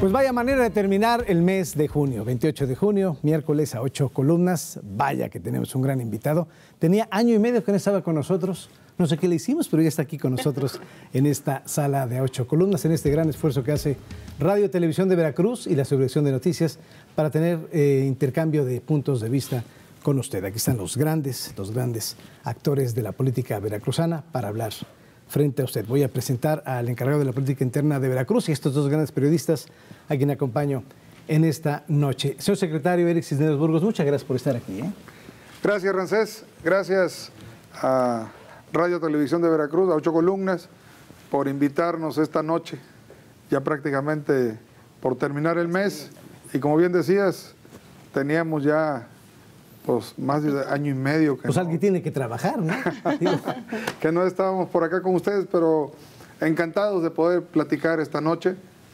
Pues vaya manera de terminar el mes de junio, 28 de junio, miércoles a 8 columnas. Vaya que tenemos un gran invitado. Tenía año y medio que no estaba con nosotros. No sé qué le hicimos, pero ya está aquí con nosotros en esta sala de 8 columnas, en este gran esfuerzo que hace Radio Televisión de Veracruz y la Subdirección de Noticias para tener intercambio de puntos de vista con usted. Aquí están los grandes actores de la política veracruzana para hablar frente a usted. Voy a presentar al encargado de la política interna de Veracruz y estos dos grandes periodistas a quien acompaño en esta noche. Señor secretario Eric Cisneros Burgos, muchas gracias por estar aquí. Gracias, Ramsés. Gracias a Radio Televisión de Veracruz, a 8 columnas, por invitarnos esta noche, ya prácticamente por terminar el mes. Y como bien decías, teníamos ya pues más de año y medio que pues alguien tiene que trabajar, ¿no? que no estábamos por acá con ustedes, pero encantados de poder platicar esta noche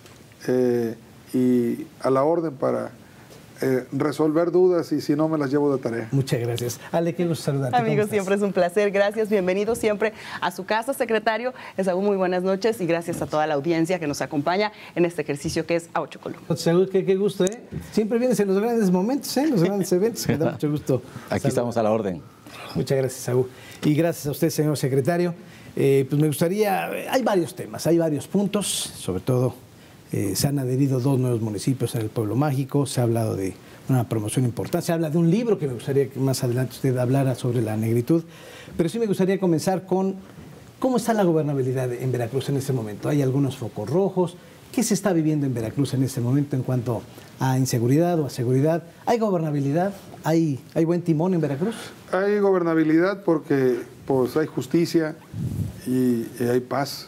y a la orden para resolver dudas y si no me las llevo de tarea. Muchas gracias. Ale, qué gusto saludarte. Amigos, siempre es un placer. Gracias, bienvenido siempre a su casa, secretario. Esaú, muy buenas noches y gracias a toda la audiencia que nos acompaña en este ejercicio que es a 8 columnas. Esaú, qué gusto, ¿eh? Siempre vienes en los grandes momentos, en los grandes eventos. Me da mucho gusto. Aquí estamos a la orden. Muchas gracias, Esaú. Y gracias a usted, señor secretario. Pues me gustaría, hay varios temas, hay varios puntos, sobre todo se han adherido 2 nuevos municipios en el Pueblo Mágico, se ha hablado de una promoción importante, se habla de un libro que me gustaría que más adelante usted hablara sobre la negritud, pero sí me gustaría comenzar con cómo está la gobernabilidad en Veracruz en este momento. Hay algunos focos rojos. ¿Qué se está viviendo en Veracruz en este momento en cuanto a inseguridad o a seguridad? ¿Hay gobernabilidad? ¿Hay buen timón en Veracruz? Hay gobernabilidad porque pues, hay justicia y hay paz.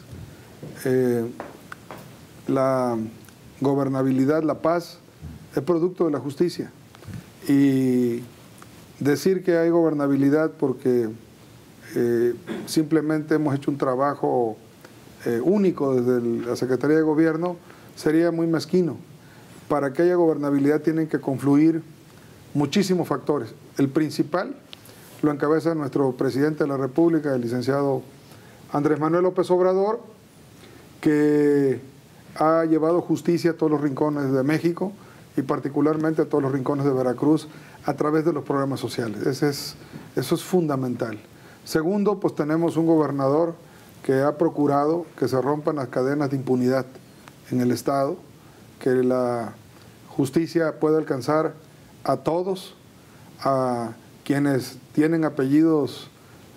La gobernabilidad, la paz, es producto de la justicia. Y decir que hay gobernabilidad porque simplemente hemos hecho un trabajo único desde la Secretaría de Gobierno sería muy mezquino. Para que haya gobernabilidad tienen que confluir muchísimos factores. El principal lo encabeza nuestro presidente de la República, el licenciado Andrés Manuel López Obrador, que ha llevado justicia a todos los rincones de México y particularmente a todos los rincones de Veracruz a través de los programas sociales. Eso es fundamental. Segundo, pues tenemos un gobernador que ha procurado que se rompan las cadenas de impunidad en el Estado, que la justicia pueda alcanzar a todos, a quienes tienen apellidos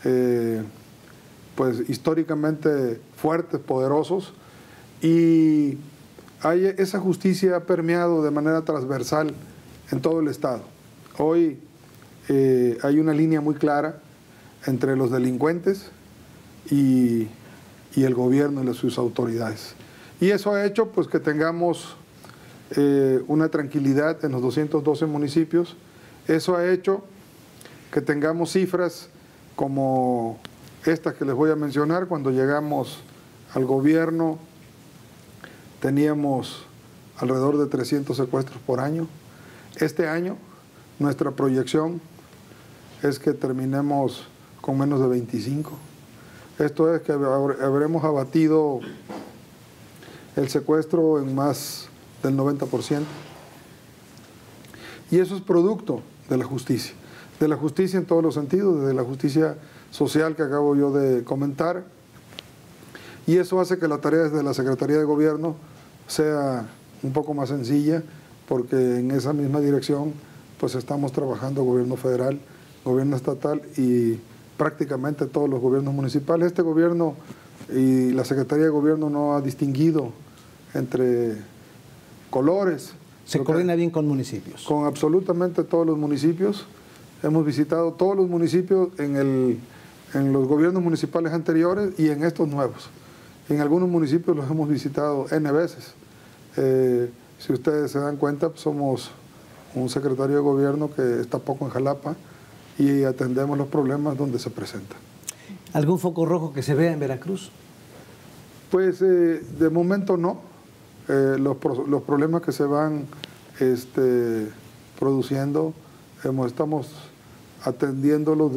pues históricamente fuertes, poderosos, y esa justicia ha permeado de manera transversal en todo el Estado. Hoy hay una línea muy clara entre los delincuentes y el gobierno y sus autoridades. Y eso ha hecho pues, que tengamos una tranquilidad en los 212 municipios. Eso ha hecho que tengamos cifras como estas que les voy a mencionar. Cuando llegamos al gobierno teníamos alrededor de 300 secuestros por año. Este año nuestra proyección es que terminemos con menos de 25. Esto es que habremos abatido el secuestro en más del 90%. Y eso es producto de la justicia en todos los sentidos, desde la justicia social que acabo yo de comentar. Y eso hace que la tarea desde la Secretaría de Gobierno sea un poco más sencilla, porque en esa misma dirección pues estamos trabajando gobierno federal, gobierno estatal y prácticamente todos los gobiernos municipales. Este gobierno y la Secretaría de Gobierno no ha distinguido entre colores. ¿Se coordina bien con municipios? Con absolutamente todos los municipios. Hemos visitado todos los municipios en los gobiernos municipales anteriores y en estos nuevos. En algunos municipios los hemos visitado N veces. Si ustedes se dan cuenta, pues somos un secretario de Gobierno que está poco en Jalapa y atendemos los problemas donde se presentan. ¿Algún foco rojo que se vea en Veracruz? Pues de momento no. Los problemas que se van produciendo, estamos atendiéndolos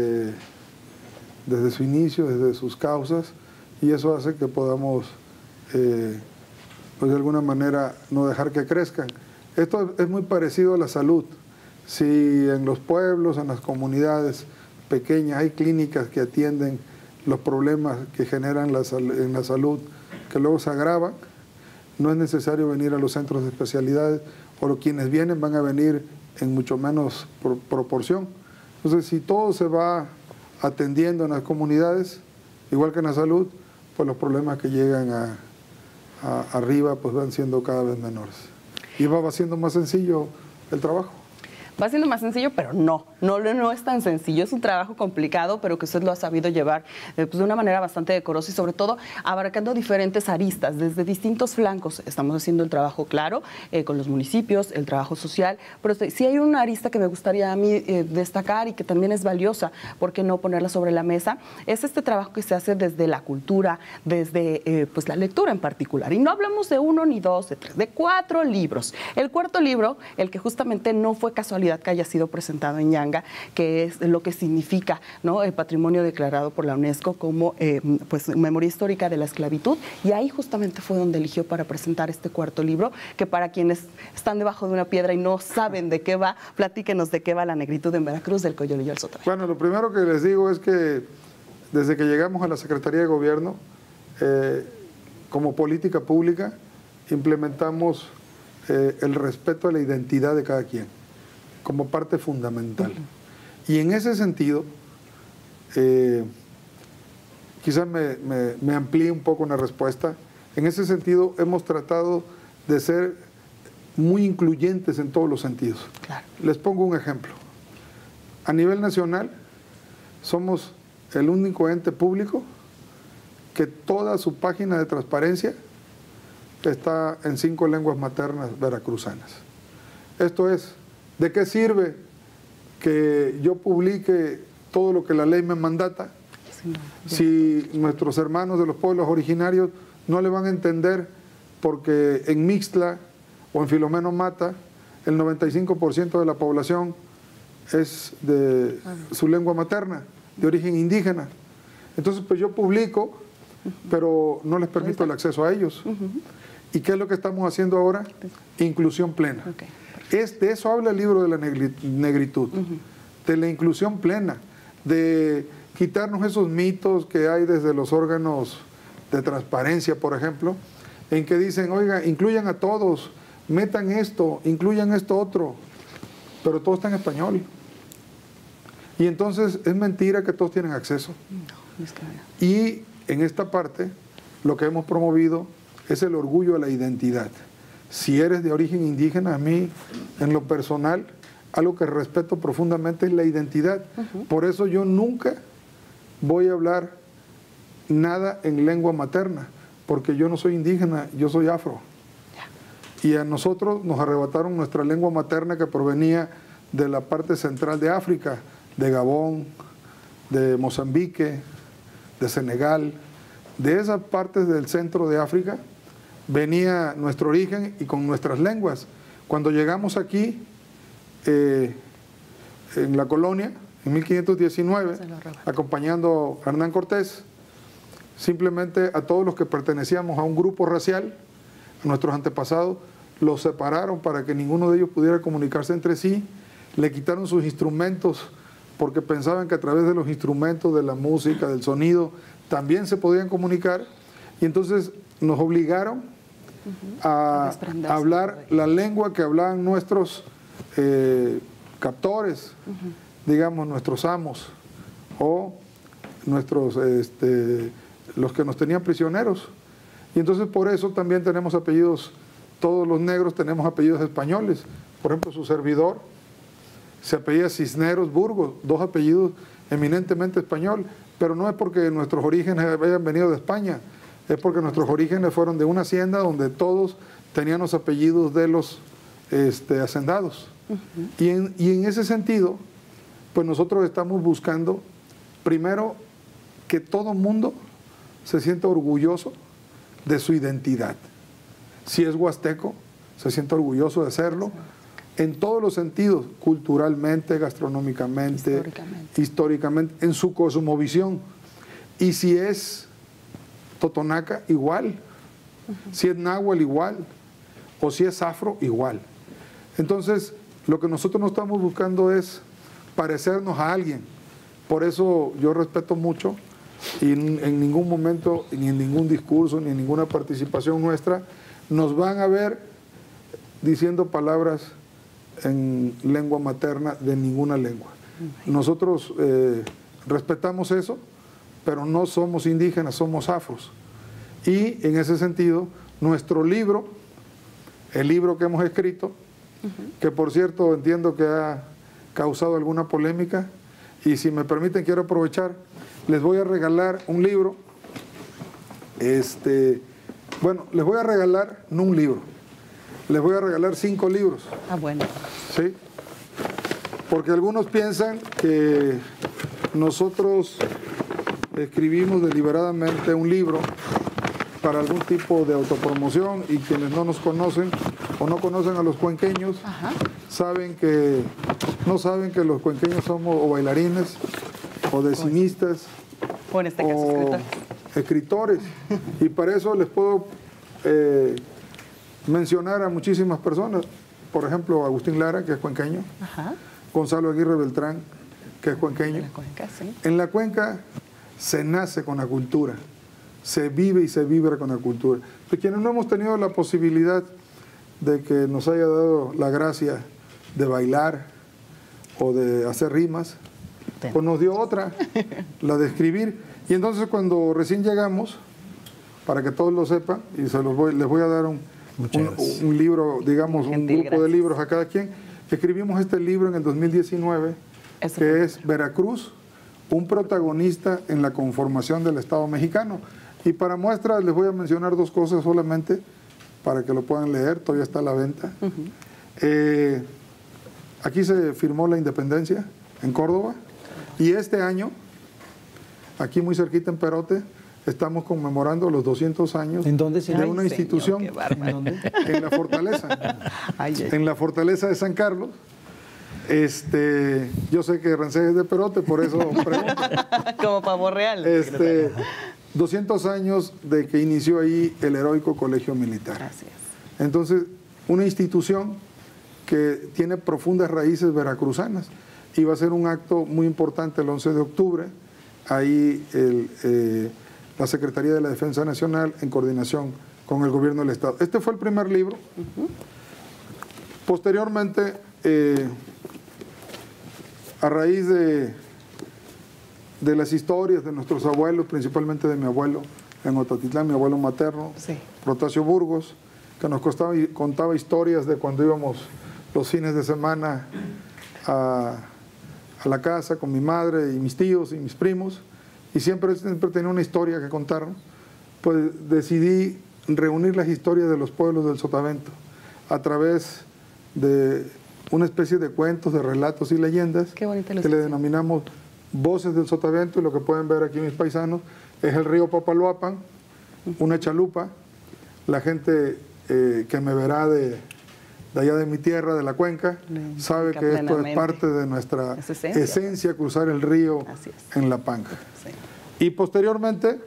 desde su inicio, desde sus causas, y eso hace que podamos pues de alguna manera no dejar que crezcan. Esto es muy parecido a la salud. Si en los pueblos, en las comunidades pequeñas hay clínicas que atienden los problemas que generan en la salud, que luego se agravan, no es necesario venir a los centros de especialidades, o quienes vienen van a venir en mucho menos proporción. Entonces, si todo se va atendiendo en las comunidades, igual que en la salud, pues los problemas que llegan arriba pues van siendo cada vez menores. Y va siendo más sencillo el trabajo. Va siendo más sencillo, pero no es tan sencillo. Es un trabajo complicado, pero que usted lo ha sabido llevar pues de una manera bastante decorosa y sobre todo abarcando diferentes aristas, desde distintos flancos. Estamos haciendo el trabajo, claro, con los municipios, el trabajo social, pero sí hay una arista que me gustaría a mí destacar y que también es valiosa, ¿por qué no ponerla sobre la mesa? Es este trabajo que se hace desde la cultura, desde pues la lectura en particular. Y no hablamos de 1 ni 2, de 3, de 4 libros. El cuarto libro, el que justamente no fue casualidad que haya sido presentado en Yanga, que es lo que significa, ¿no?, el patrimonio declarado por la UNESCO como pues memoria histórica de la esclavitud, y ahí justamente fue donde eligió para presentar este cuarto libro, que para quienes están debajo de una piedra y no saben de qué va, platíquenos de qué va La negritud en Veracruz, del Coyolillo al Sotabel. Bueno, lo primero que les digo es que desde que llegamos a la Secretaría de Gobierno, como política pública, implementamos el respeto a la identidad de cada quien como parte fundamental. Y en ese sentido, quizás me amplíe un poco una respuesta. En ese sentido, hemos tratado de ser muy incluyentes en todos los sentidos. Claro. Les pongo un ejemplo. A nivel nacional, somos el único ente público que toda su página de transparencia está en 5 lenguas maternas veracruzanas. Esto es, ¿de qué sirve que yo publique todo lo que la ley me mandata si nuestros hermanos de los pueblos originarios no le van a entender? Porque en Mixtla o en Filomeno Mata, el 95% de la población es de su lengua materna, de origen indígena. Entonces, pues yo publico, pero no les permito el acceso a ellos. ¿Y qué es lo que estamos haciendo ahora? Inclusión plena. De eso habla el libro de la negritud, de la inclusión plena, de quitarnos esos mitos que hay desde los órganos de transparencia, por ejemplo, en que dicen, oiga, incluyan a todos, metan esto, incluyan esto otro, pero todo está en español. Y entonces es mentira que todos tienen acceso. No, es que no. Y en esta parte, lo que hemos promovido es el orgullo a la identidad. Si eres de origen indígena, a mí, en lo personal, algo que respeto profundamente es la identidad. Por eso yo nunca voy a hablar nada en lengua materna, porque yo no soy indígena, yo soy afro. Y a nosotros nos arrebataron nuestra lengua materna, que provenía de la parte central de África, de Gabón, de Mozambique, de Senegal. De esas partes del centro de África venía nuestro origen y con nuestras lenguas. Cuando llegamos aquí, en la colonia, en 1519, acompañando a Hernán Cortés, simplemente a todos los que pertenecíamos a un grupo racial, a nuestros antepasados, los separaron para que ninguno de ellos pudiera comunicarse entre sí, le quitaron sus instrumentos porque pensaban que a través de los instrumentos, de la música, del sonido, también se podían comunicar, y entonces nos obligaron a hablar la lengua que hablaban nuestros captores, digamos, nuestros amos, o nuestros, los que nos tenían prisioneros. Y entonces por eso también tenemos apellidos, todos los negros tenemos apellidos españoles. Por ejemplo, su servidor se apellida Cisneros Burgos, 2 apellidos eminentemente español, pero no es porque nuestros orígenes hayan venido de España, es porque nuestros orígenes fueron de una hacienda donde todos tenían los apellidos de los hacendados. Y en ese sentido, pues nosotros estamos buscando, primero, que todo mundo se sienta orgulloso de su identidad. Si es huasteco, se sienta orgulloso de serlo, en todos los sentidos, culturalmente, gastronómicamente, históricamente, en su cosmovisión. Y si es totonaca, igual, Si es náhuatl, igual. O si es afro, igual. Entonces, lo que nosotros no estamos buscando es parecernos a alguien. Por eso yo respeto mucho y en ningún momento, ni en ningún discurso, ni en ninguna participación nuestra, nos van a ver diciendo palabras en lengua materna de ninguna lengua. Nosotros respetamos eso, pero no somos indígenas, somos afros. Y en ese sentido, nuestro libro, el libro que hemos escrito, que por cierto entiendo que ha causado alguna polémica, y si me permiten quiero aprovechar, les voy a regalar un libro, bueno, les voy a regalar, no un libro, les voy a regalar 5 libros. Ah, bueno. ¿Sí? Porque algunos piensan que nosotros escribimos deliberadamente un libro para algún tipo de autopromoción, y quienes no nos conocen o no conocen a los cuenqueños, no saben que los cuenqueños somos o bailarines, o decimistas, o en este caso escritores. Y para eso les puedo mencionar a muchísimas personas. Por ejemplo, Agustín Lara, que es cuenqueño. Gonzalo Aguirre Beltrán, que es cuenqueño. En la cuenca se nace con la cultura, se vive y se vibra con la cultura. Pero quienes no hemos tenido la posibilidad de que nos haya dado la gracia de bailar o de hacer rimas, pues nos dio otra, la de escribir. Y entonces cuando recién llegamos, para que todos lo sepan, y les voy a dar un libro, digamos, un grupo de libros a cada quien, escribimos este libro en el 2019, que es Veracruz, un protagonista en la conformación del Estado mexicano. Y para muestra les voy a mencionar 2 cosas solamente, para que lo puedan leer, todavía está a la venta. Aquí se firmó la independencia, en Córdoba, y este año, aquí muy cerquita en Perote, estamos conmemorando los 200 años de una institución. ¿En dónde? En la Fortaleza. En la Fortaleza de San Carlos. Yo sé que Rancés es de Perote, por eso pregunto. Como pavo real. 200 años de que inició ahí el heroico Colegio Militar. Así es. Entonces, una institución que tiene profundas raíces veracruzanas, y va a ser un acto muy importante el 11 de octubre, ahí la Secretaría de la Defensa Nacional en coordinación con el Gobierno del Estado. Este fue el primer libro. Posteriormente, a raíz de las historias de nuestros abuelos, principalmente de mi abuelo en Ototitlán, mi abuelo materno, Protasio Burgos, que nos contaba historias de cuando íbamos los fines de semana a la casa con mi madre y mis tíos y mis primos, y siempre tenía una historia que contar. Pues decidí reunir las historias de los pueblos del Sotavento a través de una especie de cuentos, de relatos y leyendas que le denominamos Voces del Sotavento, y lo que pueden ver aquí mis paisanos es el río Papaloapan, una chalupa. La gente que me verá de allá de mi tierra, de la cuenca, sabe que esto es parte de nuestra esencia, cruzar el río en La Panga. Y posteriormente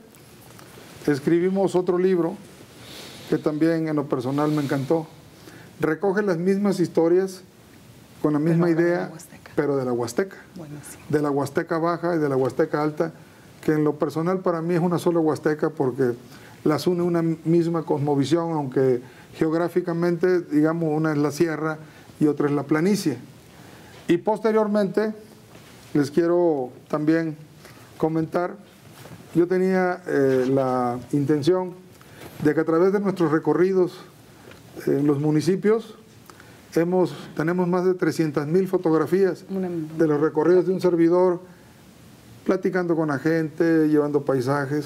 escribimos otro libro que también en lo personal me encantó. Recoge las mismas historias con la misma idea, pero de la Huasteca. De la Huasteca Baja y de la Huasteca Alta, que en lo personal para mí es una sola Huasteca porque las une una misma cosmovisión, aunque geográficamente, digamos, una es la sierra y otra es la planicie. Y posteriormente, les quiero también comentar, yo tenía la intención de que a través de nuestros recorridos en los municipios, tenemos más de 300,000 fotografías de los recorridos de un servidor, platicando con la gente, llevando paisajes,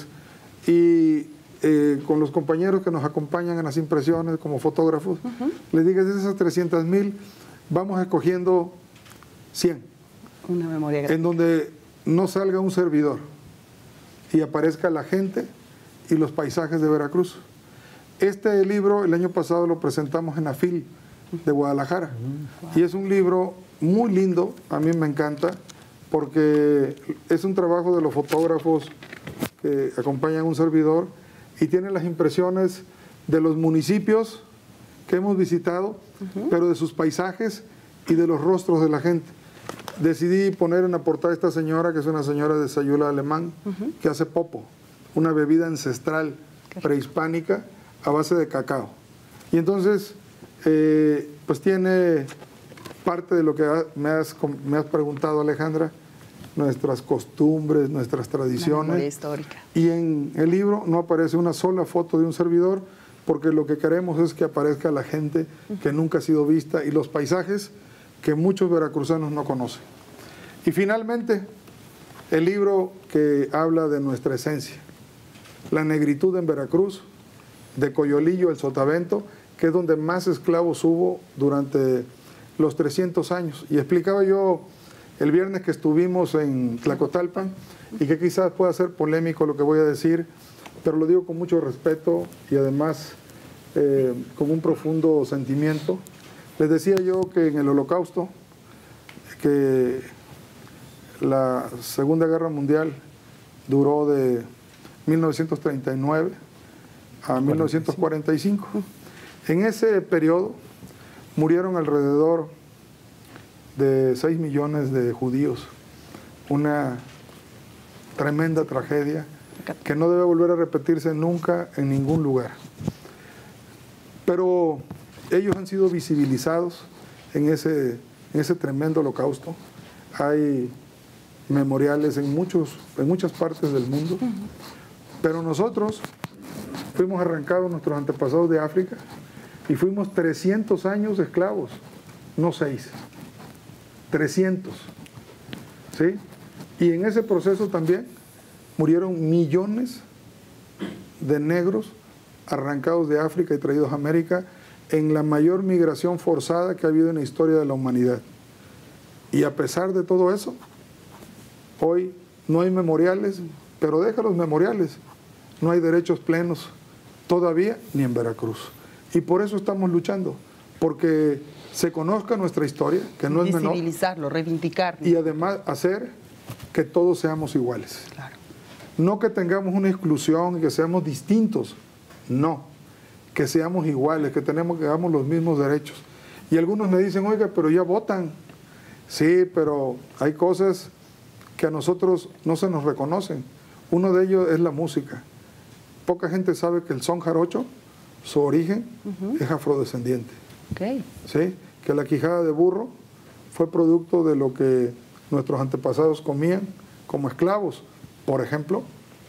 y con los compañeros que nos acompañan en las impresiones como fotógrafos, les digo, de esas 300,000 vamos escogiendo 100. Una memoria grande. En donde no salga un servidor y aparezca la gente y los paisajes de Veracruz. Este libro el año pasado lo presentamos en la FIL de Guadalajara. Y es un libro muy lindo, a mí me encanta, porque es un trabajo de los fotógrafos que acompañan a un servidor y tiene las impresiones de los municipios que hemos visitado, pero de sus paisajes y de los rostros de la gente. Decidí poner en la portada a esta señora, que es una señora de Sayula Alemán, que hace popo, una bebida ancestral prehispánica a base de cacao. Y entonces, pues tiene parte de lo que me has preguntado, Alejandra, nuestras costumbres, nuestras tradiciones. La memoria histórica. Y en el libro no aparece una sola foto de un servidor, porque lo que queremos es que aparezca la gente que nunca ha sido vista y los paisajes que muchos veracruzanos no conocen. Y finalmente, el libro que habla de nuestra esencia, la negritud en Veracruz, de Coyolillo, el Sotavento, que es donde más esclavos hubo durante los 300 años. Y explicaba yo el viernes que estuvimos en Tlacotalpan, y que quizás pueda ser polémico lo que voy a decir, pero lo digo con mucho respeto y además con un profundo sentimiento. Les decía yo que en el Holocausto, que la Segunda Guerra Mundial duró de 1939 a 1945. En ese periodo murieron alrededor de 6 millones de judíos. Una tremenda tragedia que no debe volver a repetirse nunca en ningún lugar. Pero ellos han sido visibilizados en ese tremendo holocausto. Hay memoriales en muchas partes del mundo. Pero nosotros fuimos arrancados, nuestros antepasados de África, y fuimos 300 años esclavos, no 6. 300. ¿Sí? Y en ese proceso también murieron millones de negros arrancados de África y traídos a América en la mayor migración forzada que ha habido en la historia de la humanidad. Y a pesar de todo eso, hoy no hay memoriales, pero deja los memoriales, no hay derechos plenos todavía ni en Veracruz. Y por eso estamos luchando, porque se conozca nuestra historia, que no es menor. Visibilizarlo, reivindicarlo. Y además hacer que todos seamos iguales. Claro. No que tengamos una exclusión y que seamos distintos, no, que seamos iguales, que hagamos los mismos derechos. Y algunos me dicen, oiga, pero ya votan. Sí, pero hay cosas que a nosotros no se nos reconocen. Uno de ellos es la música. Poca gente sabe que el son jarocho, su origen es afrodescendiente. Okay. ¿Sí? Que la quijada de burro fue producto de lo que nuestros antepasados comían como esclavos. Por ejemplo,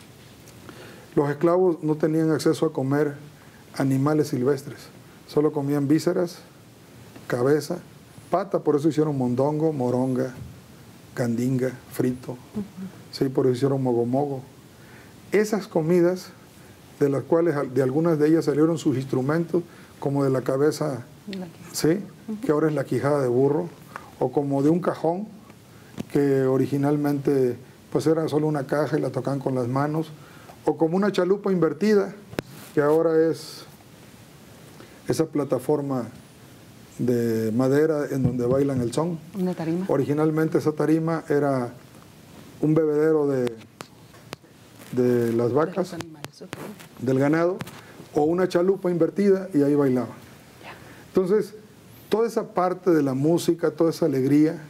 los esclavos no tenían acceso a comer animales silvestres, solo comían vísceras, cabeza, pata, por eso hicieron mondongo, moronga, candinga, frito, sí, por eso hicieron mogomogo. Esas comidas, de las cuales de algunas de ellas salieron sus instrumentos, como de la cabeza, ¿sí? Que ahora es la quijada de burro, o como de un cajón, que originalmente pues era solo una caja y la tocaban con las manos, o como una chalupa invertida, que ahora es esa plataforma de madera en donde bailan el son. Una tarima. Originalmente esa tarima era un bebedero de las vacas, del ganado, o una chalupa invertida y ahí bailaban. Entonces, toda esa parte de la música, toda esa alegría,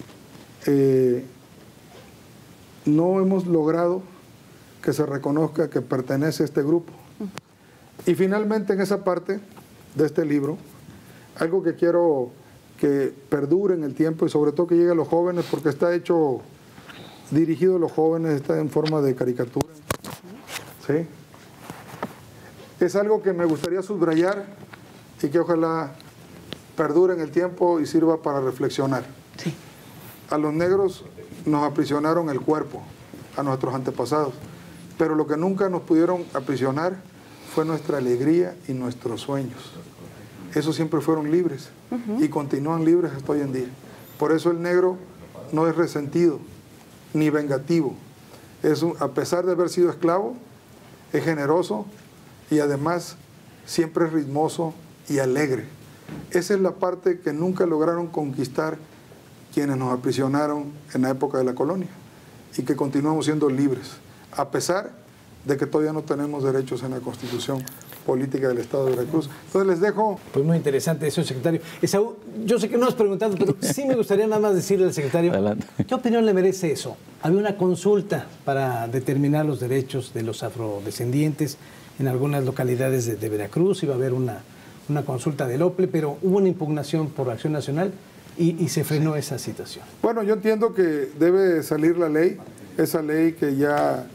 no hemos logrado que se reconozca que pertenece a este grupo. Y finalmente en esa parte de este libro, algo que quiero que perdure en el tiempo y sobre todo que llegue a los jóvenes, porque está hecho, dirigido a los jóvenes, está en forma de caricatura. ¿Sí? Es algo que me gustaría subrayar y que ojalá perdure en el tiempo y sirva para reflexionar. Sí. A los negros nos aprisionaron el cuerpo, a nuestros antepasados, pero lo que nunca nos pudieron aprisionar fue nuestra alegría y nuestros sueños. Esos siempre fueron libres y continúan libres hasta hoy en día. Por eso el negro no es resentido ni vengativo. A pesar de haber sido esclavo, es generoso y además siempre es ritmoso y alegre. Esa es la parte que nunca lograron conquistar quienes nos aprisionaron en la época de la colonia y que continuamos siendo libres, a pesar de que todavía no tenemos derechos en la Constitución política del Estado de Veracruz. Entonces les dejo... Pues muy interesante eso, secretario. Esaú, yo sé que no has preguntado, pero sí me gustaría nada más decirle al secretario, Adelante. ¿qué opinión le merece eso? Había una consulta para determinar los derechos de los afrodescendientes en algunas localidades de Veracruz, iba a haber una consulta del OPLE, pero hubo una impugnación por Acción Nacional y se frenó esa situación. Bueno, yo entiendo que debe salir la ley, esa ley que ya,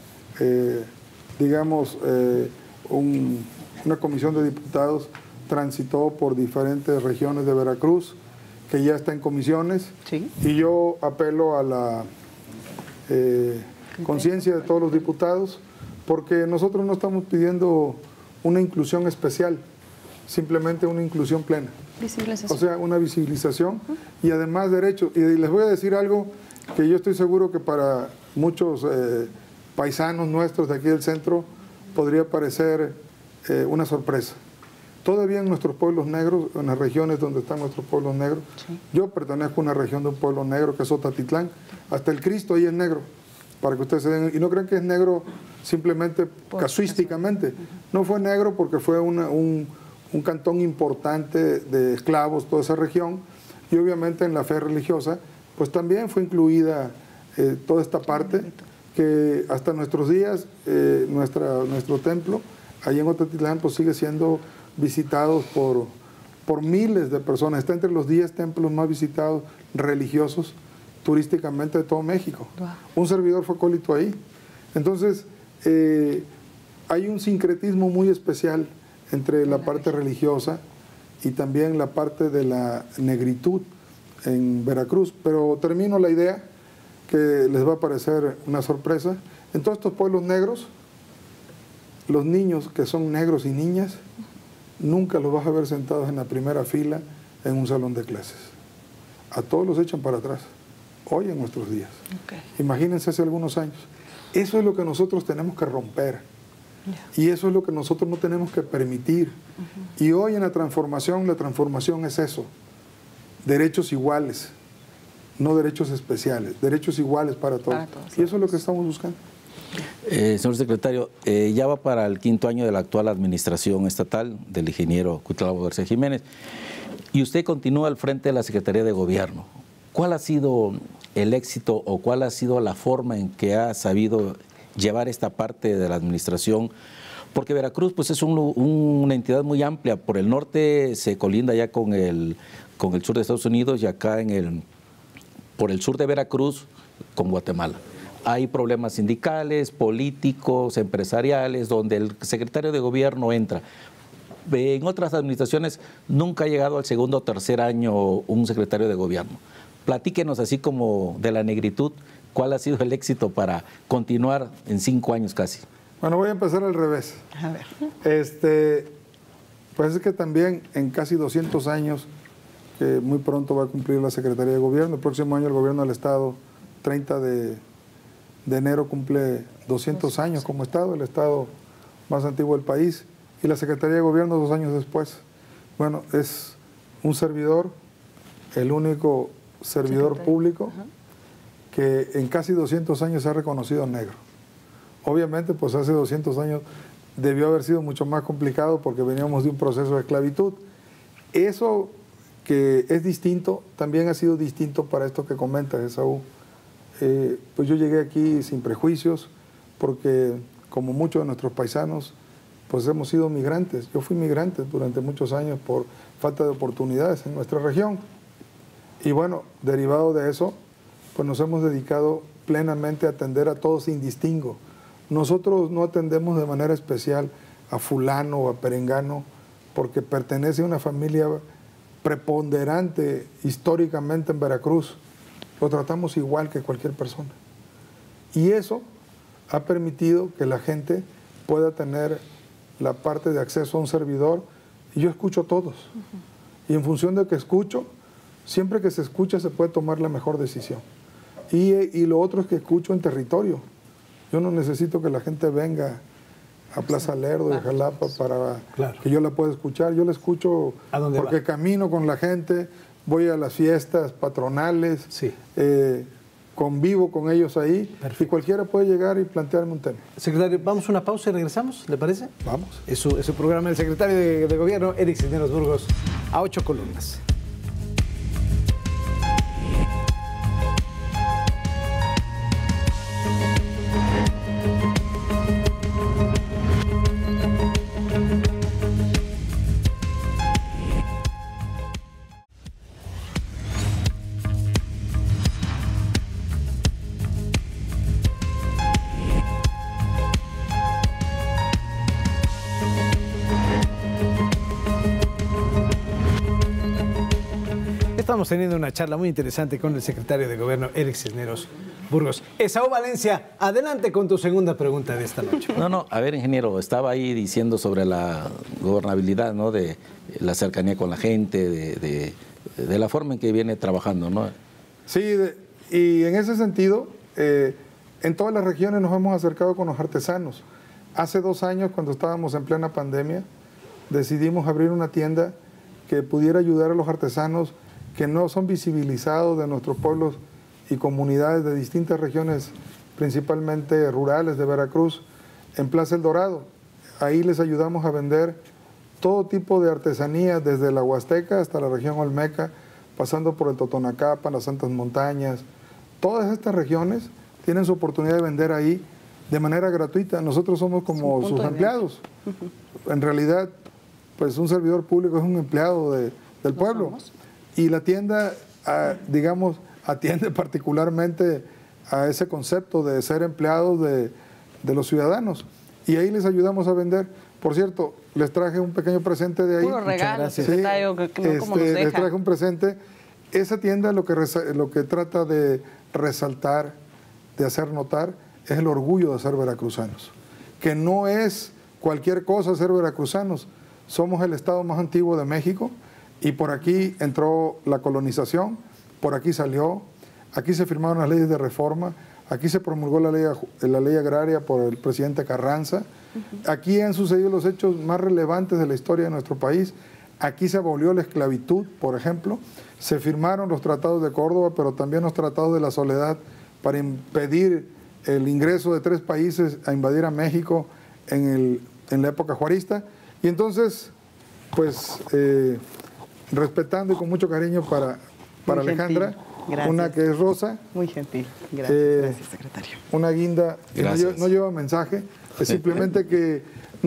una comisión de diputados transitó por diferentes regiones de Veracruz, que ya está en comisiones, Sí. y yo apelo a la conciencia de todos los diputados, porque nosotros no estamos pidiendo una inclusión especial, simplemente una inclusión plena. Visibilización. O sea, una visibilización y además derechos. Y les voy a decir algo que yo estoy seguro que para muchos paisanos nuestros de aquí del centro podría parecer una sorpresa. Todavía en nuestros pueblos negros, en las regiones donde están nuestros pueblos negros, Sí. yo pertenezco a una región de un pueblo negro que es Otatitlán, hasta el Cristo ahí es negro, para que ustedes se den, y no crean que es negro simplemente casuísticamente, no fue negro porque fue un cantón importante de esclavos, toda esa región, y obviamente en la fe religiosa, pues también fue incluida toda esta parte, que hasta nuestros días, nuestro templo, allí en Otatitlán, pues sigue siendo visitados por miles de personas, está entre los 10 templos más visitados religiosos turísticamente de todo México. Wow. Un servidor fue acólito ahí. Entonces, hay un sincretismo muy especial entre la parte religiosa y también la parte de la negritud en Veracruz. Pero termino la idea, que les va a parecer una sorpresa. En todos estos pueblos negros, los niños que son negros y niñas, nunca los vas a ver sentados en la primera fila en un salón de clases. A todos los echan para atrás, hoy en nuestros días. Okay. Imagínense hace algunos años. Eso es lo que nosotros tenemos que romper. Y eso es lo que nosotros no tenemos que permitir. Y hoy en la transformación es eso. Derechos iguales, no derechos especiales, derechos iguales para todos. Y eso es lo que estamos buscando. Señor secretario, ya va para el 5º año de la actual administración estatal del ingeniero Cuitlavo García Jiménez y usted continúa al frente de la Secretaría de Gobierno. ¿Cuál ha sido el éxito o cuál ha sido la forma en que ha sabido llevar esta parte de la administración? Porque Veracruz pues, es una entidad muy amplia. Por el norte se colinda ya con el sur de Estados Unidos y acá por el sur de Veracruz con Guatemala. Hay problemas sindicales, políticos, empresariales, donde el secretario de Gobierno entra. En otras administraciones nunca ha llegado al 2º o 3er año un secretario de Gobierno. Platíquenos así como de la negritud, ¿cuál ha sido el éxito para continuar en 5 años casi? Bueno, voy a empezar al revés. A ver. Pues es que también en casi 200 años, que muy pronto va a cumplir la Secretaría de Gobierno, el próximo año el Gobierno del Estado, 30 de enero, cumple 200 años como Estado, el Estado más antiguo del país, y la Secretaría de Gobierno 2 años después. Bueno, es un servidor, el único servidor público que en casi 200 años se ha reconocido negro. Obviamente, pues hace 200 años debió haber sido mucho más complicado porque veníamos de un proceso de esclavitud. Eso que es distinto, también ha sido distinto para esto que comentas, Esaú. Pues yo llegué aquí sin prejuicios porque, como muchos de nuestros paisanos, pues hemos sido migrantes. Yo fui migrante durante muchos años por falta de oportunidades en nuestra región. Y bueno, derivado de eso, pues nos hemos dedicado plenamente a atender a todos sin distingo. Nosotros no atendemos de manera especial a fulano o a perengano porque pertenece a una familia preponderante históricamente en Veracruz. Lo tratamos igual que cualquier persona. Y eso ha permitido que la gente pueda tener la parte de acceso a un servidor. Y yo escucho a todos. Y en función de que escucho, siempre que se escucha se puede tomar la mejor decisión. Y lo otro es que escucho en territorio. Yo no necesito que la gente venga a Plaza Lerdo de Jalapa para que yo la pueda escuchar. Yo la escucho porque camino con la gente, voy a las fiestas patronales. Sí. convivo con ellos ahí. Perfecto. Y cualquiera puede llegar y plantearme un tema. Secretario, vamos a una pausa y regresamos, ¿le parece? Vamos. Es su programa, el secretario de Gobierno, Eric Cisneros Burgos, a 8 columnas. Estamos teniendo una charla muy interesante con el secretario de Gobierno, Eric Cisneros Burgos. Esaú Valencia, adelante con tu segunda pregunta de esta noche. No, a ver, ingeniero, estaba ahí diciendo sobre la gobernabilidad, ¿no? De la cercanía con la gente, de la forma en que viene trabajando, ¿no? Sí, y en ese sentido, en todas las regiones nos hemos acercado con los artesanos. Hace 2 años, cuando estábamos en plena pandemia, decidimos abrir una tienda que pudiera ayudar a los artesanos que no son visibilizados de nuestros pueblos y comunidades de distintas regiones, principalmente rurales de Veracruz, en Plaza El Dorado. Ahí les ayudamos a vender todo tipo de artesanías, desde la Huasteca hasta la región Olmeca, pasando por el Totonacapan, las Santas Montañas. Todas estas regiones tienen su oportunidad de vender ahí de manera gratuita. Nosotros somos como sus empleados. En realidad, pues un servidor público es un empleado del pueblo. Y la tienda, digamos, atiende particularmente a ese concepto de ser empleados de los ciudadanos. Y ahí les ayudamos a vender. Por cierto, les traje un pequeño presente de ahí. Puro regalo, secretario, que no como nos deja. Les traje un presente. Esa tienda lo que trata de resaltar, de hacer notar, es el orgullo de ser veracruzanos. Que no es cualquier cosa ser veracruzanos. Somos el estado más antiguo de México y por aquí entró la colonización, por aquí salió, aquí se firmaron las leyes de reforma, aquí se promulgó la ley agraria por el presidente Carranza, aquí han sucedido los hechos más relevantes de la historia de nuestro país, aquí se abolió la esclavitud, por ejemplo, se firmaron los tratados de Córdoba, pero también los tratados de la Soledad para impedir el ingreso de 3 países a invadir a México en la época juarista. Y entonces, pues, respetando y con mucho cariño para Alejandra, una que es rosa. Muy gentil, gracias, secretario. Una guinda que no lleva mensaje, es simplemente que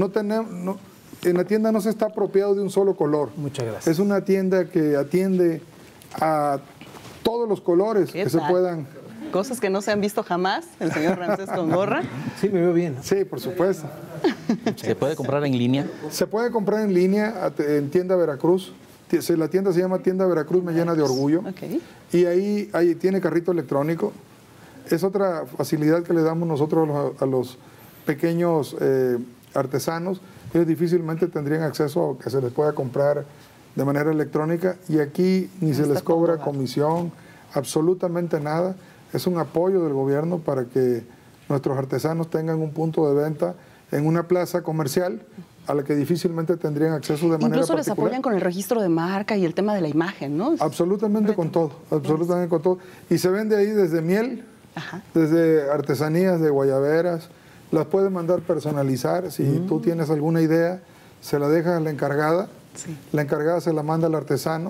en la tienda no se está apropiado de un solo color. Muchas gracias. Es una tienda que atiende a todos los colores que se puedan. Cosas que no se han visto jamás, el señor Ramsés con gorra. Sí, me veo bien, ¿no? Sí, por supuesto. ¿Se puede comprar en línea? Se puede comprar en línea en Tienda Veracruz. La tienda se llama Tienda Veracruz, me llena de orgullo. Okay. Y ahí tiene carrito electrónico. Es otra facilidad que le damos nosotros a los pequeños artesanos. Ellos difícilmente tendrían acceso a que se les pueda comprar de manera electrónica. Y aquí ni se les cobra comisión, absolutamente nada. Es un apoyo del gobierno para que nuestros artesanos tengan un punto de venta en una plaza comercial a la que difícilmente tendrían acceso de manera particular. Incluso les apoyan con el registro de marca y el tema de la imagen, ¿no? Absolutamente con todo, absolutamente con todo. Y se vende ahí desde miel, desde artesanías de guayaberas, las puedes mandar personalizar. Si tú tienes alguna idea, se la dejas a la encargada, la encargada se la manda al artesano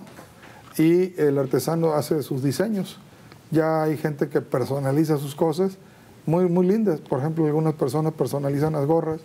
y el artesano hace sus diseños. Ya hay gente que personaliza sus cosas muy, muy lindas. Por ejemplo, algunas personas personalizan las gorras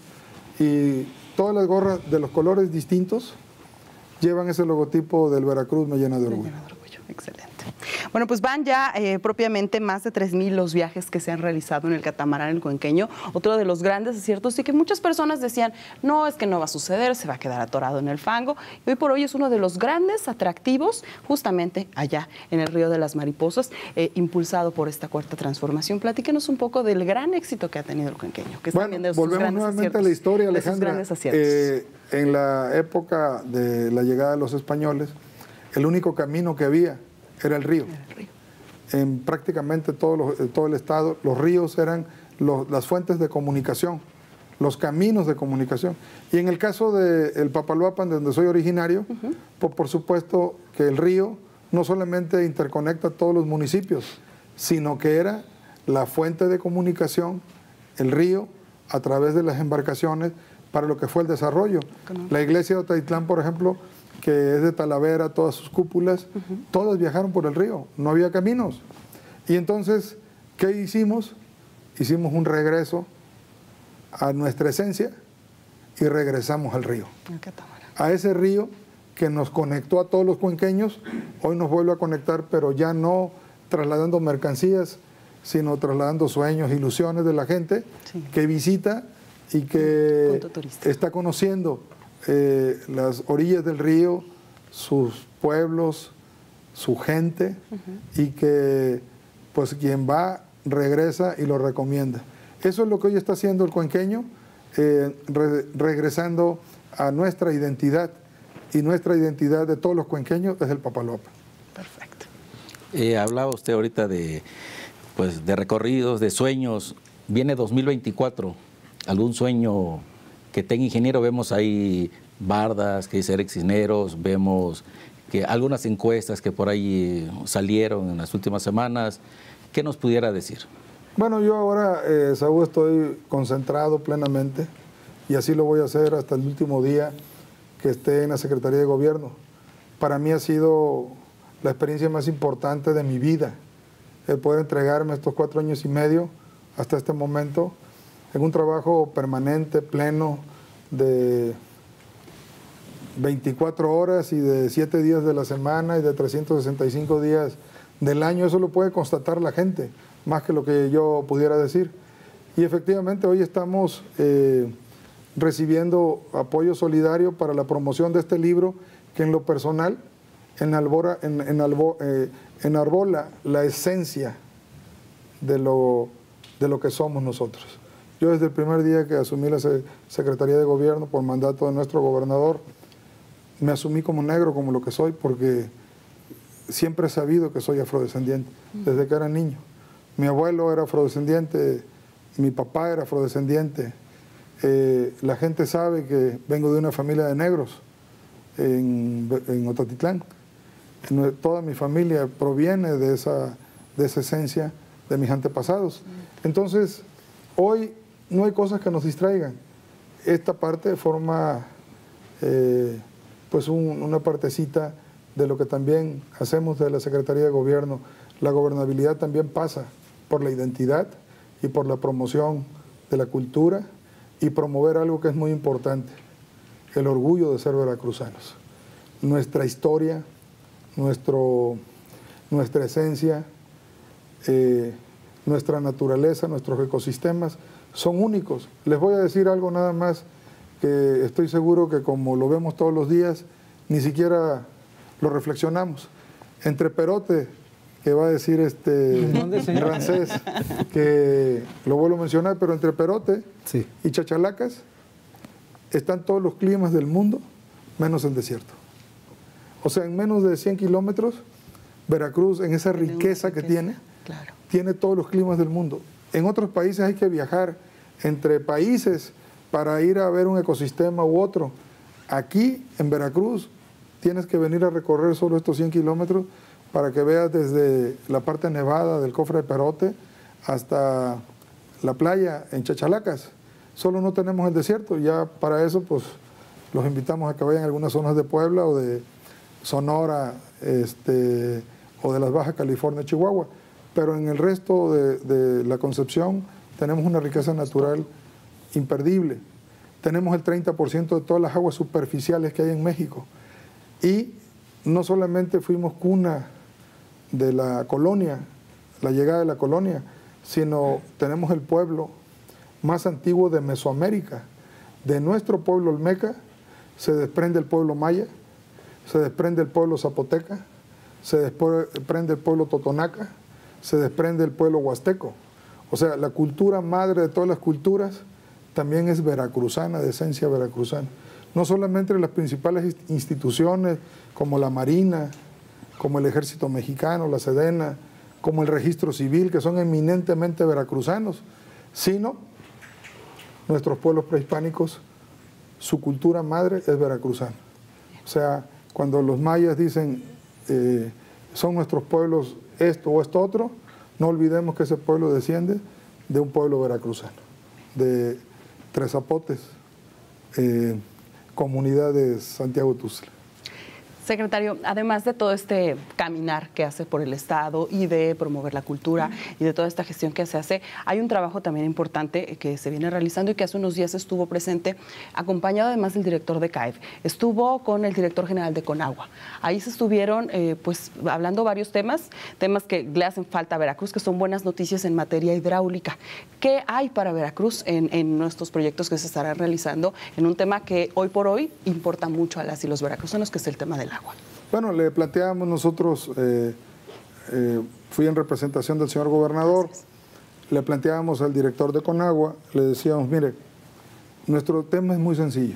y todas las gorras de los colores distintos llevan ese logotipo del Veracruz, me llena de orgullo. Excelente. Bueno, pues van ya propiamente más de 3,000 los viajes que se han realizado en el catamarán El Cuenqueño, otro de los grandes aciertos y que muchas personas decían, no, es que no va a suceder, se va a quedar atorado en el fango. Y hoy por hoy es uno de los grandes atractivos justamente allá en el Río de las Mariposas, impulsado por esta cuarta transformación. Platíquenos un poco del gran éxito que ha tenido El Cuenqueño. Que bueno, volvemos nuevamente a la historia, Alejandra. En la época de la llegada de los españoles, el único camino que había era el río. En prácticamente todo el estado, los ríos eran las fuentes de comunicación, los caminos de comunicación. Y en el caso del Papaloapan, de donde soy originario, por supuesto que el río no solamente interconecta todos los municipios, sino que era la fuente de comunicación, el río, a través de las embarcaciones, para lo que fue el desarrollo. La iglesia de Otatitlán, por ejemplo, que es de Talavera, todas sus cúpulas, todas viajaron por el río, no había caminos. Y entonces, ¿qué hicimos? Hicimos un regreso a nuestra esencia y regresamos al río. A ese río que nos conectó a todos los cuenqueños, hoy nos vuelve a conectar, pero ya no trasladando mercancías, sino trasladando sueños, ilusiones de la gente que visita y que está conociendo las orillas del río, sus pueblos, su gente, y que pues quien va regresa y lo recomienda. Eso es lo que hoy está haciendo el cuenqueño, regresando a nuestra identidad, y nuestra identidad de todos los cuenqueños es el Papaloapan. Perfecto. Hablaba usted ahorita de recorridos, de sueños. Viene 2024, ¿algún sueño que tenga, ingeniero? Vemos ahí bardas que dice Eric Cisneros, vemos que algunas encuestas que por ahí salieron en las últimas semanas. ¿Qué nos pudiera decir? Bueno, yo ahora, Saúl, estoy concentrado plenamente, y así lo voy a hacer hasta el último día que esté en la Secretaría de Gobierno. Para mí ha sido la experiencia más importante de mi vida, el poder entregarme estos 4 años y medio hasta este momento en un trabajo permanente, pleno, de 24 horas y de 7 días de la semana y de 365 días del año. Eso lo puede constatar la gente, más que lo que yo pudiera decir. Y efectivamente hoy estamos recibiendo apoyo solidario para la promoción de este libro, que en lo personal enarbola la esencia de lo que somos nosotros. Yo desde el primer día que asumí la Secretaría de Gobierno por mandato de nuestro gobernador, me asumí como negro, como lo que soy, porque siempre he sabido que soy afrodescendiente, desde que era niño. Mi abuelo era afrodescendiente, mi papá era afrodescendiente. La gente sabe que vengo de una familia de negros en Otatitlán. Toda mi familia proviene de esa esencia de mis antepasados. Entonces, hoy no hay cosas que nos distraigan. Esta parte forma pues una partecita de lo que también hacemos de la Secretaría de Gobierno. La gobernabilidad también pasa por la identidad y por la promoción de la cultura y promover algo que es muy importante, el orgullo de ser veracruzanos. Nuestra historia, nuestra esencia, nuestra naturaleza, nuestros ecosistemas son únicos. Les voy a decir algo nada más, que estoy seguro que como lo vemos todos los días, ni siquiera lo reflexionamos. Entre Perote, que va a decir Rancés, que lo vuelvo a mencionar, pero entre Perote y Chachalacas están todos los climas del mundo, menos el desierto. O sea, en menos de 100 kilómetros, Veracruz, en esa riqueza que tiene, tiene todos los climas del mundo. En otros países hay que viajar entre países para ir a ver un ecosistema u otro. Aquí, en Veracruz, tienes que venir a recorrer solo estos 100 kilómetros para que veas desde la parte nevada del Cofre de Perote hasta la playa en Chachalacas. Solo no tenemos el desierto. Ya para eso, pues, los invitamos a que vayan a algunas zonas de Puebla o de Sonora, o de las Baja California, Chihuahua. Pero en el resto de la Concepción tenemos una riqueza natural imperdible. Tenemos el 30% de todas las aguas superficiales que hay en México. Y no solamente fuimos cuna de la colonia, la llegada de la colonia, sino tenemos el pueblo más antiguo de Mesoamérica. De nuestro pueblo olmeca se desprende el pueblo maya, se desprende el pueblo zapoteca, se desprende el pueblo totonaca, se desprende el pueblo huasteco. O sea, la cultura madre de todas las culturas también es veracruzana, de esencia veracruzana. No solamente las principales instituciones como la Marina, como el Ejército Mexicano, la Sedena, como el Registro Civil, que son eminentemente veracruzanos, sino nuestros pueblos prehispánicos, su cultura madre es veracruzana. O sea, cuando los mayas dicen son nuestros pueblos esto o esto otro, No olvidemos que ese pueblo desciende de un pueblo veracruzano, de Tres Zapotes, comunidad de Santiago Tuxtla. Secretario, además de todo este caminar que hace por el Estado y de promover la cultura y de toda esta gestión que se hace, hay un trabajo también importante que se viene realizando y que hace unos días estuvo presente, acompañado además del director de CAEF. Estuvo con el director general de Conagua. Ahí se estuvieron pues hablando varios temas que le hacen falta a Veracruz, que son buenas noticias en materia hidráulica. ¿Qué hay para Veracruz en nuestros proyectos que se estarán realizando en un tema que hoy por hoy importa mucho a las y los veracruzanos, que es el tema del agua? Bueno, le planteamos nosotros, fui en representación del señor gobernador, gracias. Le planteábamos al director de Conagua, le decíamos, mire, nuestro tema es muy sencillo.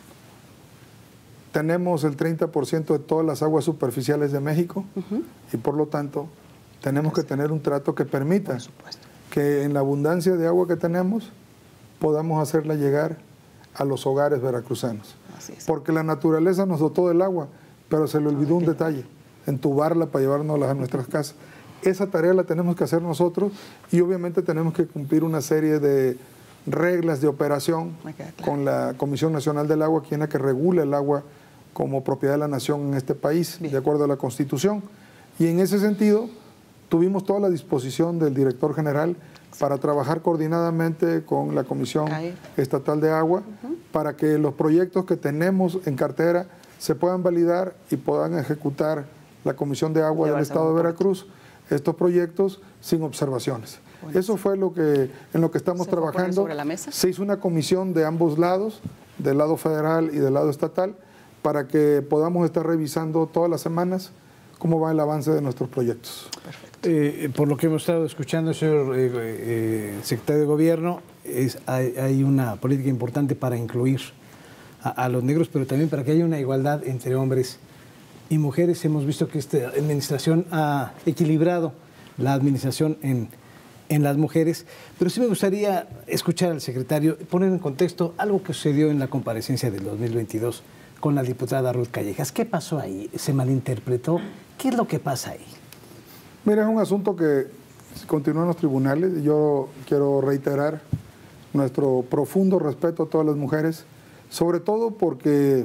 Tenemos el 30% de todas las aguas superficiales de México y por lo tanto tenemos que tener un trato que permita que en la abundancia de agua que tenemos podamos hacerla llegar a los hogares veracruzanos. Porque la naturaleza nos dotó del agua, pero se le olvidó un detalle, entubarla para llevárnosla a nuestras casas. Esa tarea la tenemos que hacer nosotros y obviamente tenemos que cumplir una serie de reglas de operación con la Comisión Nacional del Agua, quien es la que regula el agua como propiedad de la nación en este país, de acuerdo a la Constitución. Y en ese sentido, tuvimos toda la disposición del director general para trabajar coordinadamente con la Comisión Estatal de Agua, para que los proyectos que tenemos en cartera se puedan validar y puedan ejecutar la Comisión de Agua del Estado de Veracruz estos proyectos sin observaciones. Eso fue en lo que estamos trabajando. ¿Sobre la mesa? Se hizo una comisión de ambos lados, del lado federal y del lado estatal, para que podamos estar revisando todas las semanas cómo va el avance de nuestros proyectos. Perfecto. Por lo que hemos estado escuchando, señor secretario de Gobierno, hay una política importante para incluir a los negros, pero también para que haya una igualdad entre hombres y mujeres. Hemos visto que esta administración ha equilibrado la administración en las mujeres, pero sí me gustaría escuchar al secretario, poner en contexto algo que sucedió en la comparecencia del 2022 con la diputada Ruth Callejas. ¿Qué pasó ahí? ¿Se malinterpretó? ¿Qué es lo que pasa ahí? Mira, es un asunto que continúa en los tribunales y yo quiero reiterar nuestro profundo respeto a todas las mujeres, sobre todo porque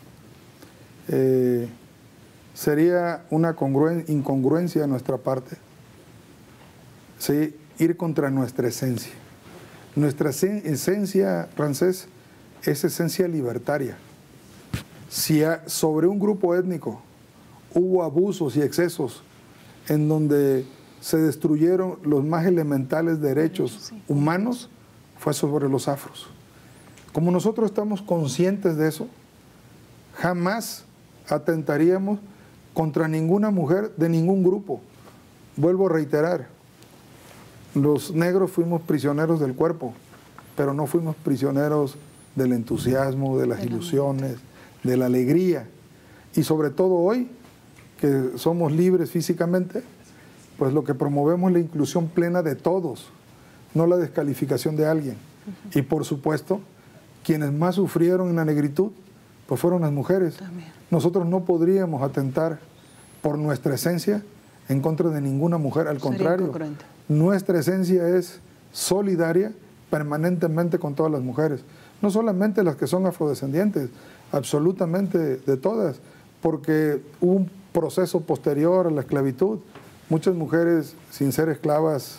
sería una incongruencia de nuestra parte, ¿sí?, ir contra nuestra esencia. Nuestra esencia, Ramsés, es esencia libertaria. Si sobre un grupo étnico hubo abusos y excesos en donde se destruyeron los más elementales derechos humanos, fue sobre los afros. Como nosotros estamos conscientes de eso, jamás atentaríamos contra ninguna mujer de ningún grupo. Vuelvo a reiterar, los negros fuimos prisioneros del cuerpo, pero no fuimos prisioneros del entusiasmo, de las ilusiones, de la alegría. Y sobre todo hoy, que somos libres físicamente, pues lo que promovemos es la inclusión plena de todos, no la descalificación de alguien. Y por supuesto, quienes más sufrieron en la negritud, pues fueron las mujeres. También. Nosotros no podríamos atentar por nuestra esencia en contra de ninguna mujer, al contrario, nuestra esencia es solidaria permanentemente con todas las mujeres, no solamente las que son afrodescendientes, absolutamente de todas, porque hubo un proceso posterior a la esclavitud. Muchas mujeres, sin ser esclavas,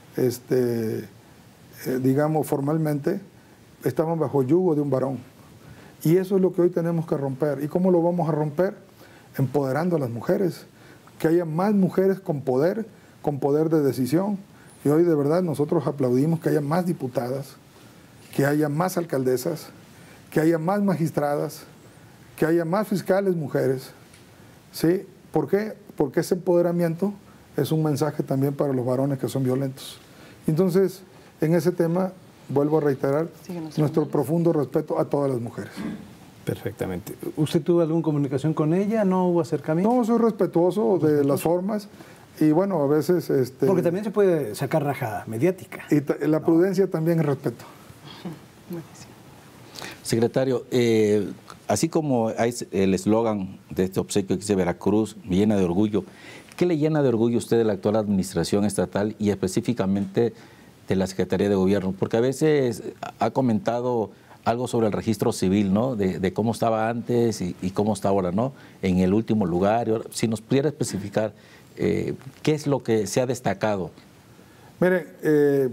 digamos formalmente, estaban bajo yugo de un varón. Y eso es lo que hoy tenemos que romper. ¿Y cómo lo vamos a romper? Empoderando a las mujeres, que haya más mujeres con poder de decisión. Y hoy de verdad nosotros aplaudimos que haya más diputadas, que haya más alcaldesas, que haya más magistradas, que haya más fiscales mujeres. ¿Sí? ¿Por qué? Porque ese empoderamiento es un mensaje también para los varones que son violentos. Entonces, en ese tema, vuelvo a reiterar nuestro profundo respeto a todas las mujeres. Perfectamente. ¿Usted tuvo alguna comunicación con ella? ¿No hubo acercamiento? No, soy respetuoso de las formas y bueno, a veces... Porque también se puede sacar raja mediática. Y la prudencia también es respeto. Secretario, así como hay el eslogan de este obsequio que dice Veracruz, me llena de orgullo, ¿Qué le llena de orgullo a usted de la actual administración estatal y específicamente de la Secretaría de Gobierno? Porque a veces ha comentado algo sobre el registro civil, ¿no? De cómo estaba antes y cómo está ahora, ¿no? En el último lugar. Si nos pudiera especificar qué es lo que se ha destacado. Mire,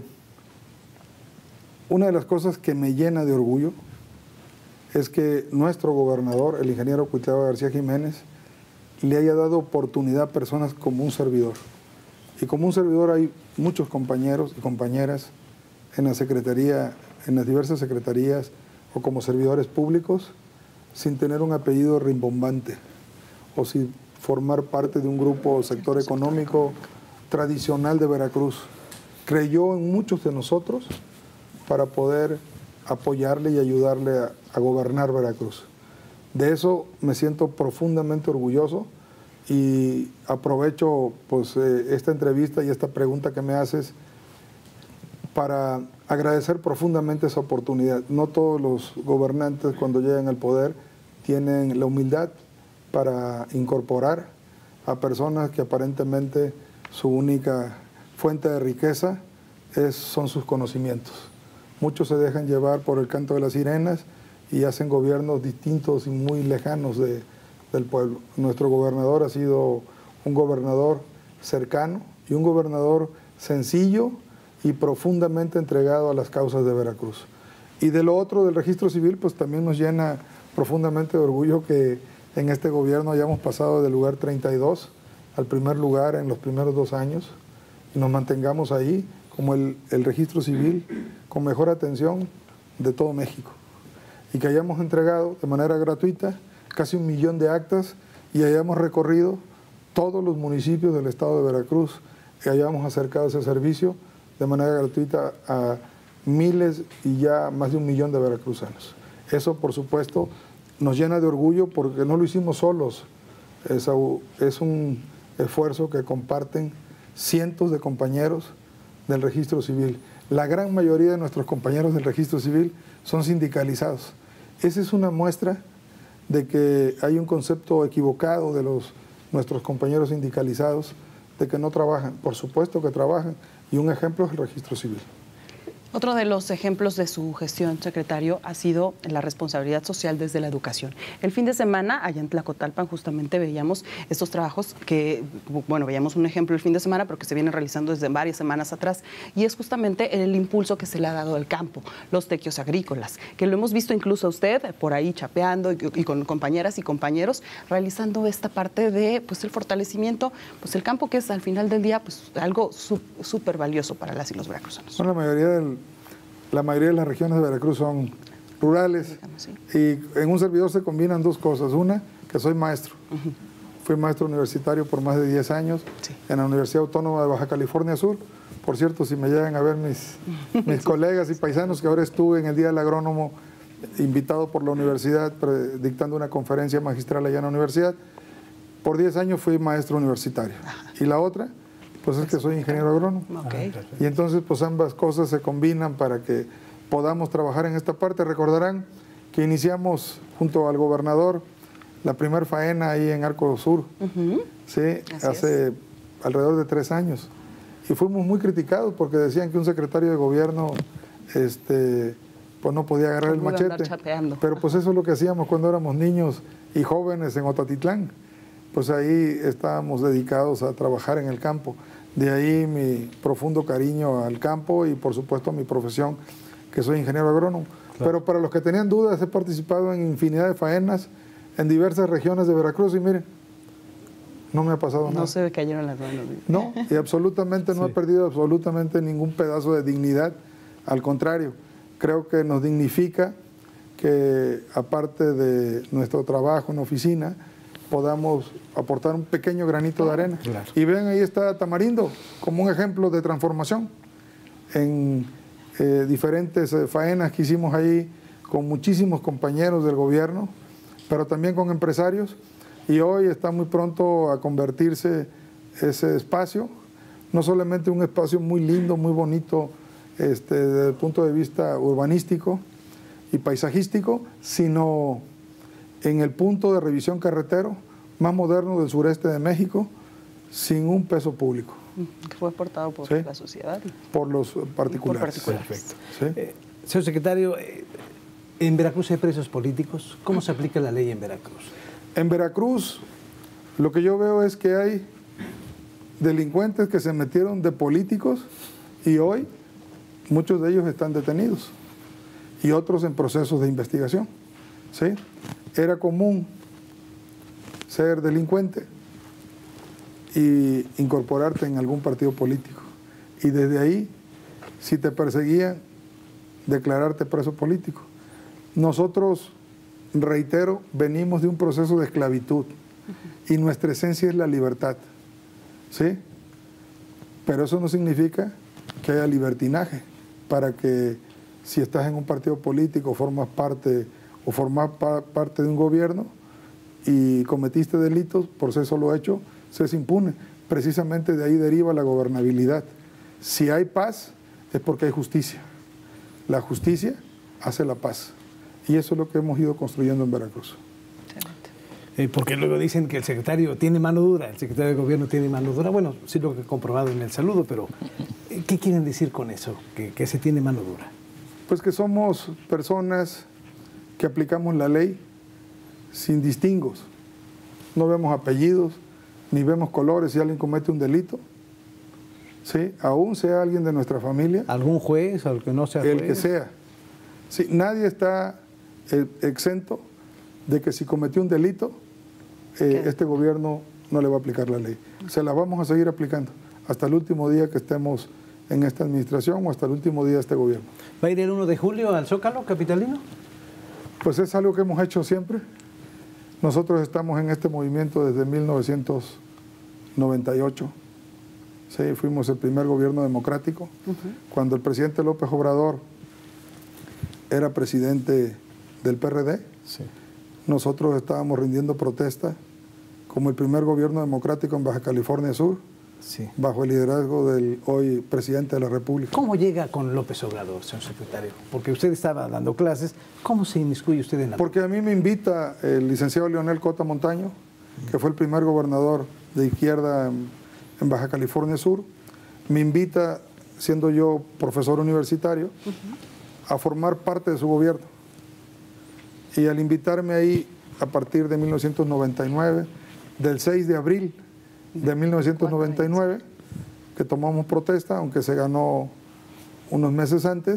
una de las cosas que me llena de orgullo es que nuestro gobernador, el ingeniero Cuitlavo García Jiménez, le haya dado oportunidad a personas como un servidor. Y como un servidor hay muchos compañeros y compañeras en la Secretaría, en las diversas secretarías o como servidores públicos, sin tener un apellido rimbombante o sin formar parte de un grupo o sector económico tradicional de Veracruz. Creyó en muchos de nosotros para poder apoyarle y ayudarle a gobernar Veracruz. De eso me siento profundamente orgulloso y aprovecho pues, esta entrevista y esta pregunta que me haces para agradecer profundamente esa oportunidad. No todos los gobernantes cuando llegan al poder tienen la humildad para incorporar a personas que aparentemente su única fuente de riqueza son sus conocimientos. Muchos se dejan llevar por el canto de las sirenas y hacen gobiernos distintos y muy lejanos del pueblo. Nuestro gobernador ha sido un gobernador cercano y un gobernador sencillo y profundamente entregado a las causas de Veracruz. Y de lo otro, del registro civil, pues también nos llena profundamente de orgullo que en este gobierno hayamos pasado del lugar 32 al primer lugar en los primeros 2 años y nos mantengamos ahí como el registro civil con mejor atención de todo México. Y que hayamos entregado de manera gratuita casi 1 millón de actas y hayamos recorrido todos los municipios del estado de Veracruz y hayamos acercado ese servicio de manera gratuita a miles y ya más de 1 millón de veracruzanos. Eso, por supuesto, nos llena de orgullo porque no lo hicimos solos. Es un esfuerzo que comparten cientos de compañeros del registro civil. La gran mayoría de nuestros compañeros del registro civil son sindicalizados. Esa es una muestra de que hay un concepto equivocado de nuestros compañeros sindicalizados de que no trabajan. Por supuesto que trabajan y un ejemplo es el registro civil. Otro de los ejemplos de su gestión, secretario, ha sido la responsabilidad social desde la educación. El fin de semana, allá en Tlacotalpan, justamente veíamos estos trabajos que, bueno, veíamos un ejemplo el fin de semana, pero que se vienen realizando desde varias semanas atrás, y es justamente el impulso que se le ha dado al campo, los tequios agrícolas, que lo hemos visto incluso a usted por ahí chapeando y con compañeras y compañeros, realizando esta parte de, pues, el fortalecimiento, pues, el campo, que es al final del día, pues, algo súper valioso para las y los veracruzanos. Bueno, la mayoría de las regiones de Veracruz son rurales, sí. Y en un servidor se combinan 2 cosas. Una, que soy maestro. Fui maestro universitario por más de 10 años, sí, en la Universidad Autónoma de Baja California Sur. Por cierto, si me llegan a ver mis colegas y paisanos, que ahora estuve en el Día del Agrónomo, invitado por la universidad, dictando una conferencia magistral allá en la universidad. Por 10 años fui maestro universitario. Y la otra, pues es que soy ingeniero agrónomo. Okay. Y entonces pues ambas cosas se combinan para que podamos trabajar en esta parte. Recordarán que iniciamos junto al gobernador la primer faena ahí en Arco Sur, ¿sí? Hace alrededor de 3 años. Y fuimos muy criticados porque decían que un secretario de gobierno pues no podía agarrar el machete. Pero pues eso es lo que hacíamos cuando éramos niños y jóvenes en Otatitlán. Pues ahí estábamos dedicados a trabajar en el campo. De ahí mi profundo cariño al campo y por supuesto a mi profesión, que soy ingeniero agrónomo. Claro. Pero para los que tenían dudas, he participado en infinidad de faenas en diversas regiones de Veracruz y miren, no me ha pasado nada. No se cayeron las manos. No, y absolutamente no he perdido absolutamente ningún pedazo de dignidad. Al contrario, creo que nos dignifica que aparte de nuestro trabajo en oficina, podamos aportar un pequeño granito de arena. Claro. Y vean, ahí está Tamarindo, como un ejemplo de transformación. En diferentes faenas que hicimos ahí con muchísimos compañeros del gobierno, pero también con empresarios. Y hoy está muy pronto a convertirse ese espacio, no solamente un espacio muy lindo, muy bonito desde el punto de vista urbanístico y paisajístico, sino en el punto de revisión carretero más moderno del sureste de México, sin un peso público. Que fue aportado por ¿Sí? la sociedad. Por los particulares. Por particulares. Perfecto. ¿Sí? Señor secretario, en Veracruz hay presos políticos. ¿Cómo se aplica la ley en Veracruz? En Veracruz, lo que yo veo es que hay delincuentes que se metieron de políticos y hoy muchos de ellos están detenidos y otros en procesos de investigación. ¿Sí? Era común ser delincuente y incorporarte en algún partido político. Y desde ahí, si te perseguían, declararte preso político. Nosotros, reitero, venimos de un proceso de esclavitud y nuestra esencia es la libertad. ¿Sí? Pero eso no significa que haya libertinaje para que si estás en un partido político, formas parte de un gobierno y cometiste delitos, por ser solo hecho, se es impune. Precisamente de ahí deriva la gobernabilidad. Si hay paz, es porque hay justicia. La justicia hace la paz. Y eso es lo que hemos ido construyendo en Veracruz. Porque luego dicen que el secretario tiene mano dura, el secretario de gobierno tiene mano dura. Bueno, sí lo que he comprobado en el saludo, pero ¿qué quieren decir con eso? Que se tiene mano dura. Pues que somos personas que aplicamos la ley sin distingos. No vemos apellidos, ni vemos colores si alguien comete un delito. ¿Sí? Aún sea alguien de nuestra familia. ¿Algún juez, al que no sea juez? El que sea. Sí, nadie está exento de que si cometió un delito, este gobierno no le va a aplicar la ley. Se la vamos a seguir aplicando hasta el último día que estemos en esta administración o hasta el último día de este gobierno. ¿Va a ir el 1 de julio al Zócalo capitalino? Pues es algo que hemos hecho siempre. Nosotros estamos en este movimiento desde 1998. Sí, fuimos el primer gobierno democrático. Cuando el presidente López Obrador era presidente del PRD, Sí. nosotros estábamos rindiendo protesta como el primer gobierno democrático en Baja California Sur, Sí. bajo el liderazgo del hoy presidente de la República. ¿Cómo llega con López Obrador, señor secretario? Porque usted estaba dando clases. ¿Cómo se inmiscuye usted en la... Porque a mí me invita el licenciado Leonel Cota Montaño, que fue el primer gobernador de izquierda en Baja California Sur, me invita, siendo yo profesor universitario, a formar parte de su gobierno. Y al invitarme ahí, a partir de 1999, del 6 de abril de 1999, que tomamos protesta, aunque se ganó unos meses antes,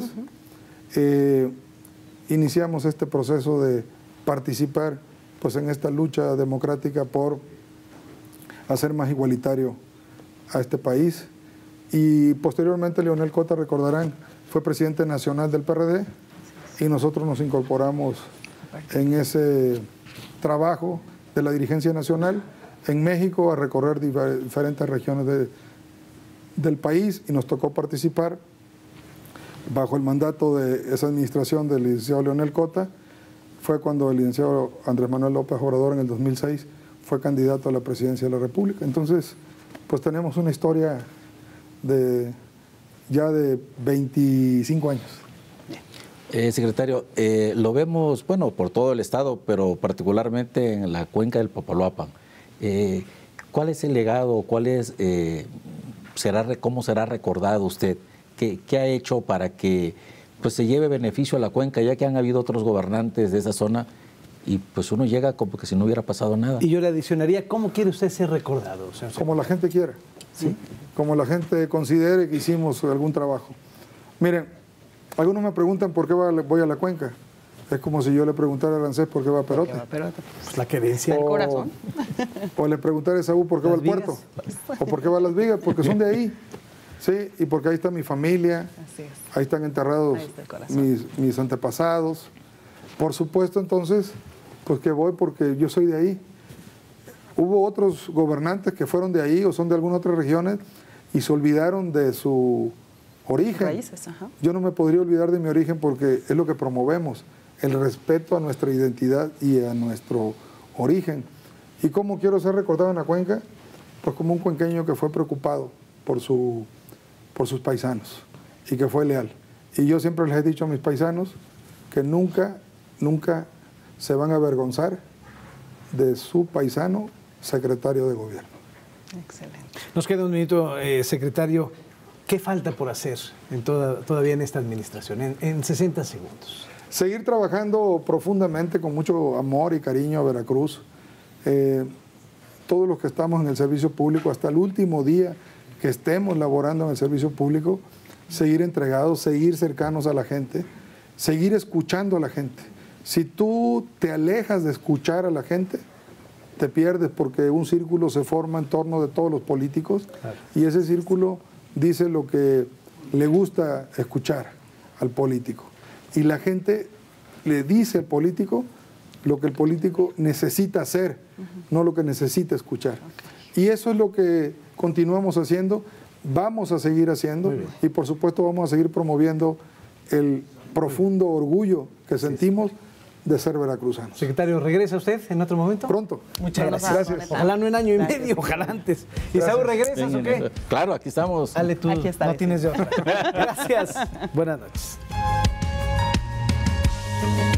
iniciamos este proceso de participar pues, en esta lucha democrática por hacer más igualitario a este país. Y posteriormente Leonel Cota, recordarán, fue presidente nacional del PRD y nosotros nos incorporamos en ese trabajo de la dirigencia nacional en México a recorrer diferentes regiones del país y nos tocó participar bajo el mandato de esa administración del licenciado Leonel Cota. Fue cuando el licenciado Andrés Manuel López Obrador en el 2006 fue candidato a la presidencia de la República. Entonces, pues tenemos una historia ya de 25 años. Secretario, lo vemos, bueno, por todo el estado, pero particularmente en la cuenca del Papaloapan. ¿Cuál es el legado? ¿Cómo será recordado usted? ¿Qué ha hecho para que pues, se lleve beneficio a la cuenca, ya que han habido otros gobernantes de esa zona y pues uno llega como que si no hubiera pasado nada? Y yo le adicionaría, ¿cómo quiere usted ser recordado, señor? Como la gente quiera. ¿Sí? Como la gente considere que hicimos algún trabajo. Miren, algunos me preguntan por qué voy a la cuenca. Es como si yo le preguntara a Arancés por qué va a Perote. Pues la querencia. El corazón. O le preguntara a Esaú por qué va al puerto. O por qué va a Las Vigas, porque son de ahí. Sí, y porque ahí está mi familia. Así es. Ahí están enterrados Ahí está el corazón. mis antepasados. Por supuesto, entonces, pues que voy porque yo soy de ahí. Hubo otros gobernantes que fueron de ahí o son de algunas otras regiones y se olvidaron de su origen. Raíces, ajá. Yo no me podría olvidar de mi origen porque es lo que promovemos, el respeto a nuestra identidad y a nuestro origen. ¿Y cómo quiero ser recordado en la cuenca? Pues como un cuenqueño que fue preocupado por sus paisanos y que fue leal. Y yo siempre les he dicho a mis paisanos que nunca se van a avergonzar de su paisano secretario de gobierno. Excelente. Nos queda un minuto, secretario. ¿Qué falta por hacer todavía en esta administración? En 60 segundos. Seguir trabajando profundamente con mucho amor y cariño a Veracruz. Todos los que estamos en el servicio público, hasta el último día que estemos laborando en el servicio público, seguir entregados, seguir cercanos a la gente, seguir escuchando a la gente. Si tú te alejas de escuchar a la gente, te pierdes, porque un círculo se forma en torno de todos los políticos, claro, y ese círculo dice lo que le gusta escuchar al político. Y la gente le dice al político lo que el político necesita hacer, no lo que necesita escuchar. Y eso es lo que continuamos haciendo, vamos a seguir haciendo, y por supuesto vamos a seguir promoviendo el profundo orgullo que sentimos de ser veracruzanos. Secretario, ¿regresa usted en otro momento? Pronto. Muchas gracias. Ojalá no en año y medio, ojalá antes. ¿Isaú, regresas o qué? Claro, aquí estamos. Dale tú, aquí está, no tienes de otra. Gracias. Buenas noches.